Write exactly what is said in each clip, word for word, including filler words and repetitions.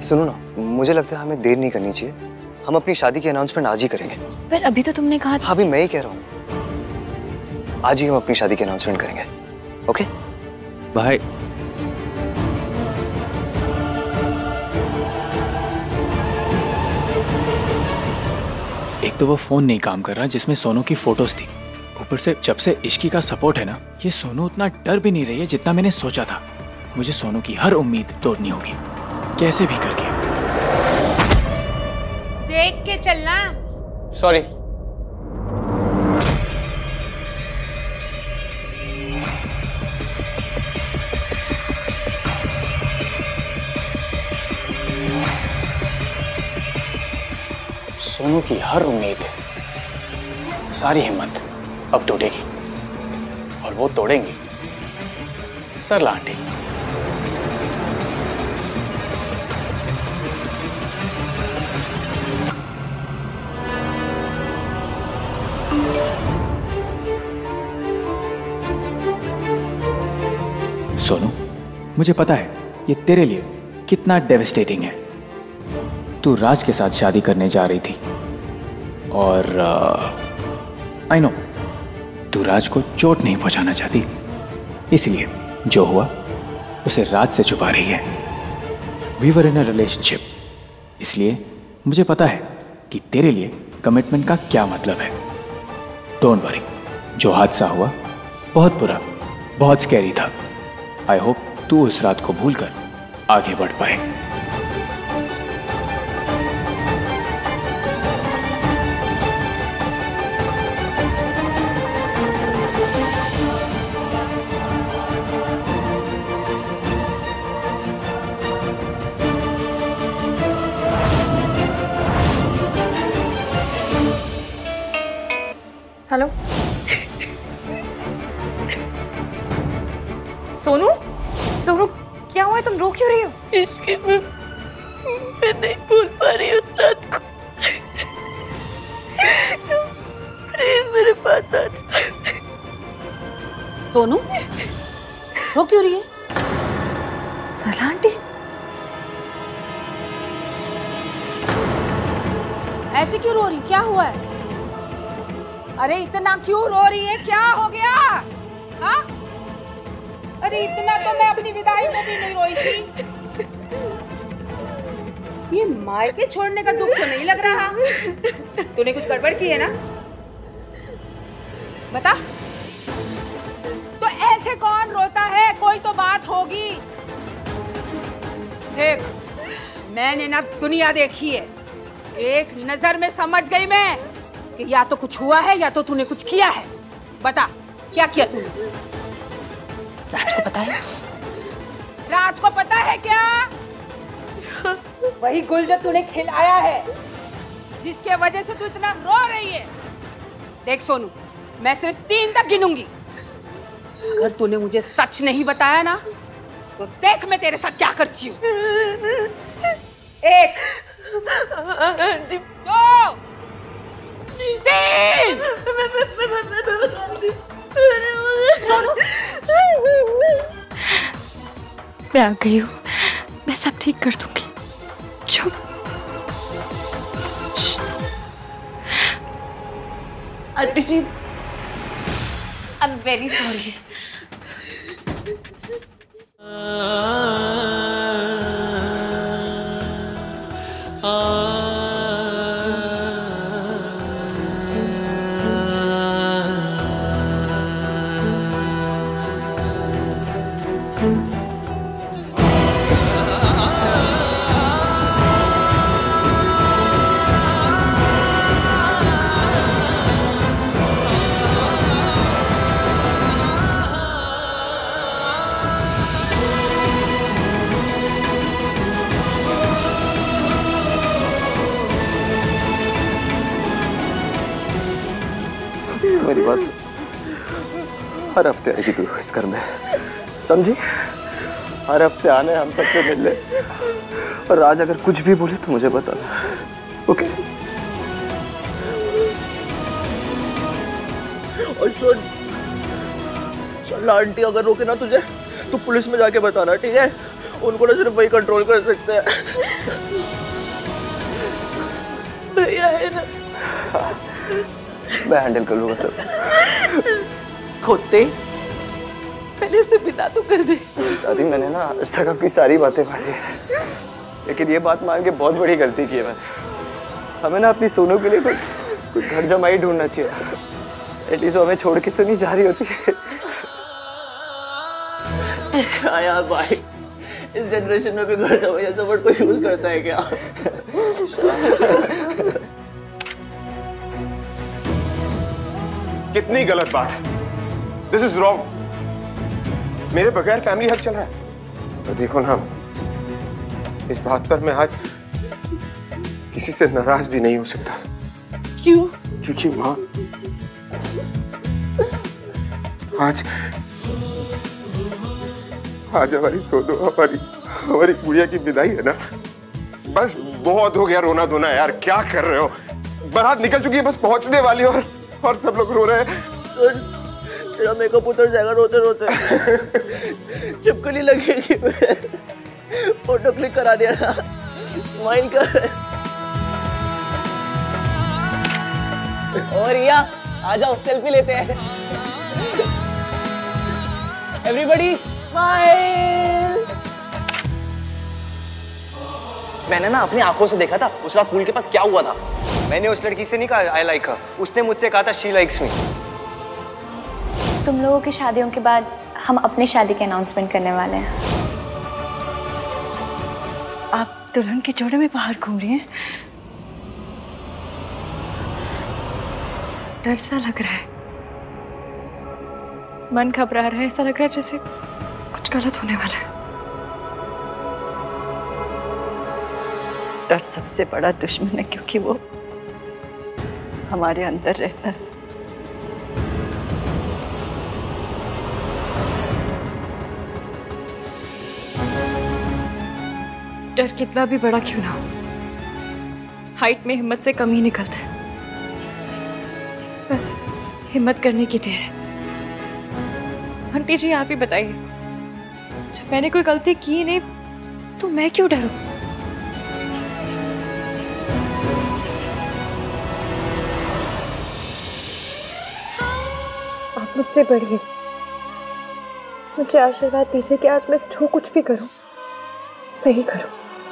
सुनो ना, मुझे लगता है हमें देर नहीं करनी चाहिए। हम अपनी शादी की अनाउंसमेंट आज ही करेंगे। पर अभी तो तुमने कहा था। अभी मैं ही कह रहा हूँ, आज ही हम अपनी शादी की अनाउंसमेंट करेंगे। ओके भाई। एक तो वो फोन नहीं काम कर रहा जिसमें सोनू की फोटोज थी, ऊपर से जब से इश्की का सपोर्ट है ना, ये सोनू उतना डर भी नहीं रही है जितना मैंने सोचा था। मुझे सोनू की हर उम्मीद तोड़नी होगी, कैसे भी करके। देख के चलना। सॉरी। सोनू की हर उम्मीद, सारी हिम्मत अब टूटेगी और वो तोड़ेंगी सरला आंटी। सोनू, मुझे पता है ये तेरे लिए कितना डेविस्टेटिंग है। तू राज के साथ शादी करने जा रही थी और आई नो तू राज को चोट नहीं पहुंचाना चाहती, इसलिए जो हुआ उसे राज से छुपा रही है। We were in a relationship, इसलिए मुझे पता है कि तेरे लिए कमिटमेंट का क्या मतलब है। डोंट वरी, जो हादसा हुआ बहुत बुरा, बहुत स्कैरी था। आई होप तू उस रात को भूलकर आगे बढ़ पाए। हेलो सोनू, सोनू क्या हुआ है? तुम रो क्यों रही हो? इसके मैं, मैं नहीं भूल पा रही उस रात को। प्लीज मेरे पास आ जा। सोनू रो क्यों रही है? सरला आंटी ऐसे क्यों रो रही? क्या हुआ है? अरे इतना क्यों रो रही है? क्या हो गया? हाँ? अरे इतना तो मैं अपनी विदाई में भी नहीं रोई थी। ये मायके छोड़ने का दुख तो नहीं लग रहा। तूने कुछ गड़बड़ की है ना? बता। तो ऐसे कौन रोता है? कोई तो बात होगी। देख, मैंने ना दुनिया देखी है, एक नजर में समझ गई मैं कि या तो कुछ हुआ है या तो तूने कुछ किया है। बता क्या किया तूने? राज को पता है? राज को पता है क्या? वही गुल जो तूने खिलाया है, जिसके वजह से तू इतना रो रही है। देख सोनू, मैं सिर्फ तीन तक गिनूंगी। अगर तूने मुझे सच नहीं बताया ना, तो देख मैं तेरे साथ क्या करती हूँ। एक, दो, तीन। मैं आ गई हूँ, मैं सब ठीक कर दूंगी। चुप। Aunty ji, I am very sorry. मेरी बात सुन, हर हफ्ते आएगी तू इस घर में, समझी? हर हफ्ते आने, हम सबसे मिलने, और आज अगर कुछ भी बोले तो मुझे बता, ओके? और सुन, सरला आंटी अगर रोके ना तुझे तो पुलिस में जाके बताना, ठीक है? उनको ना सिर्फ वही कंट्रोल कर सकते हैं। भैया है ना, मैं हैंडल कर लूंगा सब। खोते पहले से बिता तो कर दे। दादी मैंने ना आज तक आपकी सारी बातें मानी है, लेकिन ये बात मान के बहुत बड़ी गलती की है मैंने। हमें ना अपनी सोनू के लिए कुछ कुछ घर जमाई ढूंढना चाहिए। एटलीस्ट वो हमें छोड़ के तो नहीं जा रही होती। हाँ यार भाई, इस जनरेशन में भी घर जमाई ऐसा वर्ड कोई यूज करता है क्या? कितनी गलत बात है। This is wrong. मेरे बगैर फैमिली हक चल रहा है। तो देखो ना, इस बात पर मैं आज किसी से नाराज भी नहीं हो सकता। क्यों? क्योंकि माँ, आज आज हमारी सोनू, हमारी हमारी गुड़िया की विदाई है ना। बस बहुत हो गया रोना धोना यार, क्या कर रहे हो? बारात निकल चुकी है, बस पहुंचने वाली है, और और सब लोग रो रहे हैं। सुन, तेरा मेकअप उतर जाएगा रोते रोते। चिपकली लगेगी। फोटो क्लिक करा दिया ना, स्माइल कर। और या आ जाओ सेल्फी लेते हैं। Everybody smile. मैंने ना अपनी आंखों से देखा था उस रात पूल के पास क्या हुआ था। मैंने उस लड़की से नहीं कहा आई लाइक हर, उसने मुझसे कहा था शी लाइक्स मी। तुम लोगों की शादियों के बाद हम अपनी शादी के अनाउंसमेंट करने वाले हैं। आप दुल्हन के जोड़े में बाहर घूम रही हैं। डर सा लग रहा है, मन घबरा रहा है, ऐसा लग रहा है जैसे कुछ गलत होने वाला है। डर सबसे बड़ा दुश्मन है, क्योंकि वो हमारे अंदर रहता है। डर कितना भी बड़ा क्यों ना हो, हाइट में हिम्मत से कम ही निकलता है। बस हिम्मत करने की देर है। आंटी जी आप ही बताइए, जब मैंने कोई गलती की नहीं तो मैं क्यों डरूं? आप मुझसे बढ़िए, मुझे आशीर्वाद दीजिए कि आज मैं जो कुछ भी करूं सही करूं।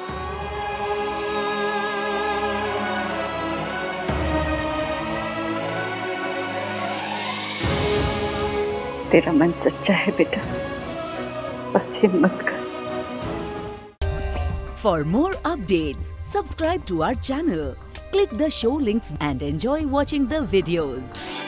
तेरा मन सच्चा है बेटा, बस हिम्मत कर। For more updates, subscribe to our channel, click the show links and enjoy watching the videos.